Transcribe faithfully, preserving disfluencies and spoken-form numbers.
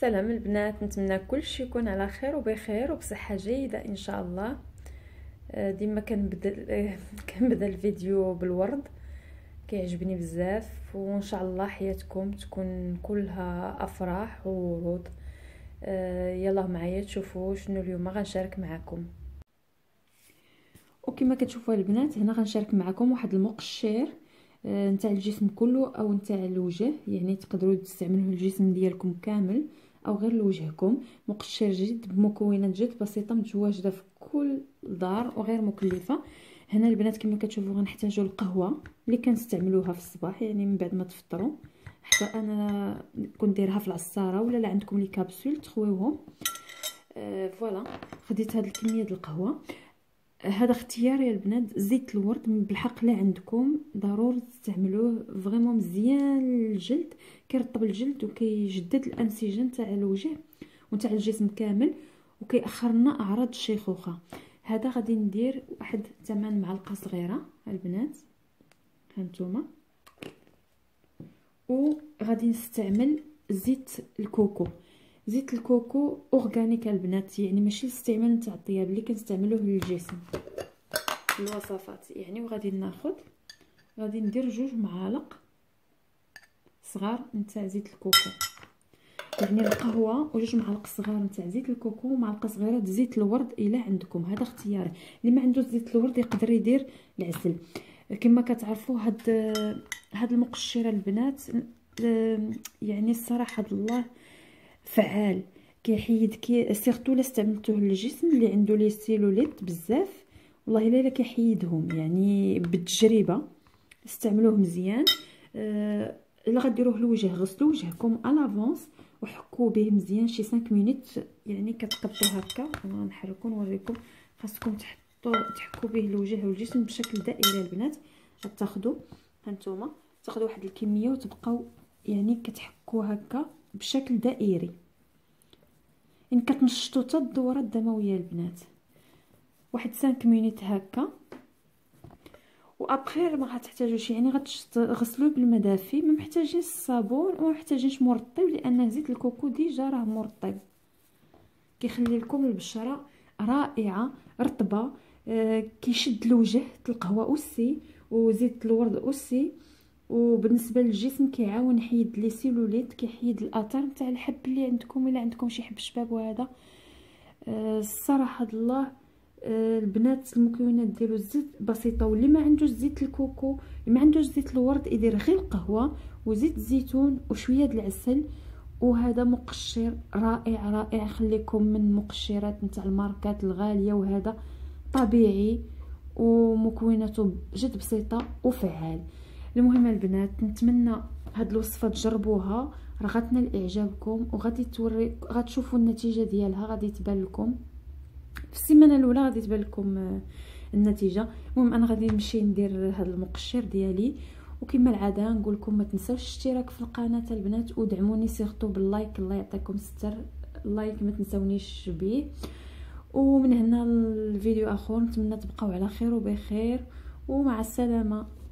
السلام البنات، نتمنى كلشي يكون على خير وبخير وبصحه جيده ان شاء الله. ديما كنبدا كنبدا الفيديو بالورد، كيعجبني بزاف، وان شاء الله حياتكم تكون كلها افراح وورود. يلا معايا تشوفوا شنو اليوم غنشارك معكم. وكما كتشوفوا البنات هنا غنشارك معكم واحد المقشر نتاع الجسم كله او نتاع الوجه، يعني تقدروا تستعملوه الجسم ديالكم كامل او غير لوجهكم. مقشر جد بمكونات جد بسيطه متواجده في كل دار وغير مكلفه. هنا البنات كما كتشوفوا غنحتاجوا القهوه اللي كنستعملوها في الصباح، يعني من بعد ما تفطروا. حتى انا كنت دايرها في العصاره ولا لا عندكم لي كابسول تخويوهم. آه فوالا، خديت هاد الكميه ديال القهوه. هذا اختياري البنات. زيت الورد بالحق لا عندكم ضروري تستعملوه، فريمون مزيان للجلد، كيرطب الجلد وكيجدد الانسجه نتاع الوجه ونتاع الجسم كامل، وكيأخر لنا اعراض الشيخوخه. هذا غادي ندير واحد ثمان معالق صغيره البنات، هانتوما. وغادي نستعمل زيت الكوكو. زيت الكوكو اورغانيك البنات، يعني ماشي الاستعمال نتاع الطياب اللي كنستعملوه للجسم الوصفات يعني. وغادي ناخذ غادي ندير جوج معالق صغار نتاع زيت الكوكو، يعني القهوه وجوج معالق صغار نتاع زيت الكوكو ومعلقه صغيره د زيت الورد الا عندكم. هذا اختياري، اللي ما عندوش زيت الورد يقدر يدير العسل. كما كتعرفوا هاد هاد المقشره البنات يعني الصراحه الله فعال، كيحيد كي سيرتو لا استعملتوه للجسم اللي عنده لي سيلوليت بزاف، والله الا كيحيدهم يعني بالتجربه. استعملوه مزيان. أه الا غديروه للوجه غسلوا وجهكم الافونس وحكوا به مزيان شي خمسة مينوت، يعني كتقبطوا هكا. انا نحركو نوريكم. خاصكم تحطوا تحكوا به الوجه والجسم بشكل دائري البنات. غتاخذوا هانتوما تاخذوا واحد الكميه وتبقاو يعني كتحكوا هكا بشكل دائري، يعني كتنشطوا حتى الدوره الدمويه البنات. واحد خمسة مينوت هكا، وابخير ما غتحتاجوش يعني غتغسلوه بالماء دافي، ما محتاجين الصابون وما محتاجينش مرطب، لان زيت الكوكو ديجا راه مرطب، كيخلي لكم البشره رائعه رطبه. آه كيشد الوجه القهوه اوسي وزيت الورد اوسي. وبالنسبه للجسم كيعاون يحيد لي سيلوليت، كيحيد الاثار نتاع الحب اللي عندكم الا عندكم شي حب شباب. وهذا أه الصراحه الله أه البنات المكونات ديالو الزيت بسيطه، واللي ما عندوش زيت الكوكو اللي ما عندوش زيت الورد يدير غير القهوه وزيت الزيتون وشويه د العسل. وهذا مقشر رائع رائع، خليكم من مقشرات نتاع الماركات الغاليه، وهذا طبيعي ومكوناته جد بسيطه وفعال. المهم البنات نتمنى هاد الوصفه تجربوها، راه غتنال اعجابكم وغادي توري غتشوفوا النتيجه ديالها، غادي تبان لكم في السيمانه الاولى، غادي تبان لكم النتيجه. المهم انا غادي نمشي ندير هاد المقشر ديالي، وكما العاده نقول لكم ما تنساوش الاشتراك في القناه البنات، ودعموني سيرتو باللايك، الله يعطيكم الستر، اللايك ما تنساونيش به. ومن هنا الفيديو اخر نتمنى تبقاو على خير وبخير، ومع السلامه.